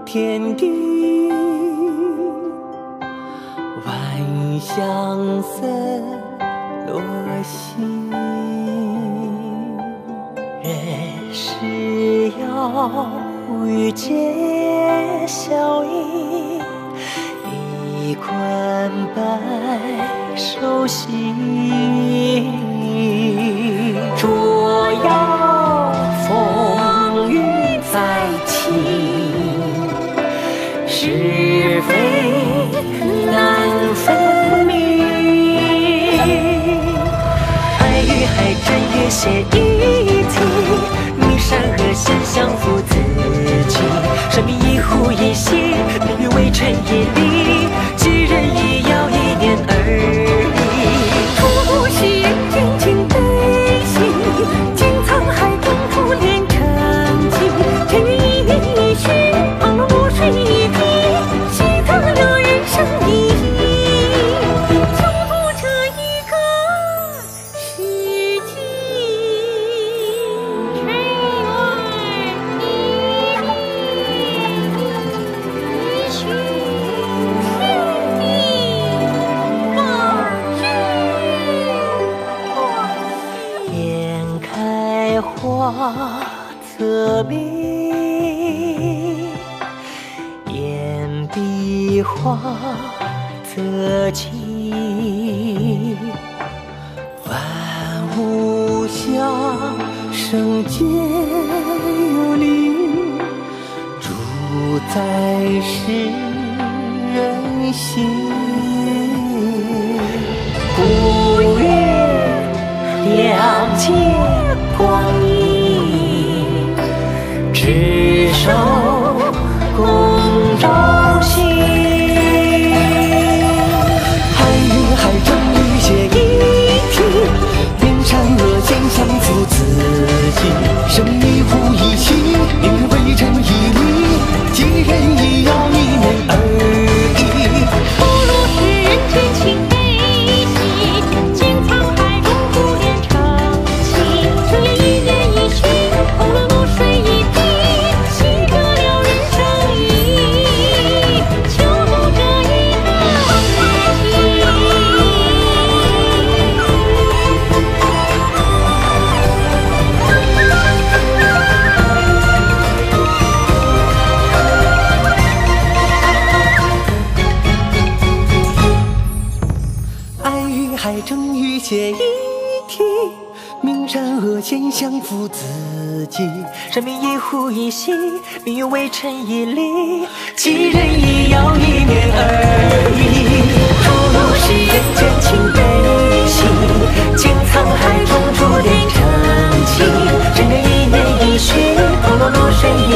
天地，万象色落西。人世有遇皆效应，一捆白首兮。若要风雨再起，是非难分明。爱与海真月写一体，明山河险相扶自己。生命一呼一吸，命运微尘一粒，几人一摇一念而已。突袭人间情悲喜，经沧海中珠炼成迹。天与一念一许，旁落落水一滴，习得了人生意义，就读这一个世纪。花则美，言比花则静。万物相生皆有灵，主宰是人心。古月亮界光阴，执手共朝夕。海与海正与血一体，天山恶险相扶自己。生命一呼一吸，命运微尘一粒，几人一摇一念而已。 不如是人间情悲喜，经沧海中珠炼成迹。生命一念一许，后了露水一滴，习得了人生意义，就读这一个世纪。 爱与海正与血一体，明山恶险相扶自己。生命一呼一吸，命运微尘一粒，几人一摇一念而已。出路是人间情悲喜，经沧海中珠炼成迹。人人一念一许，后落落水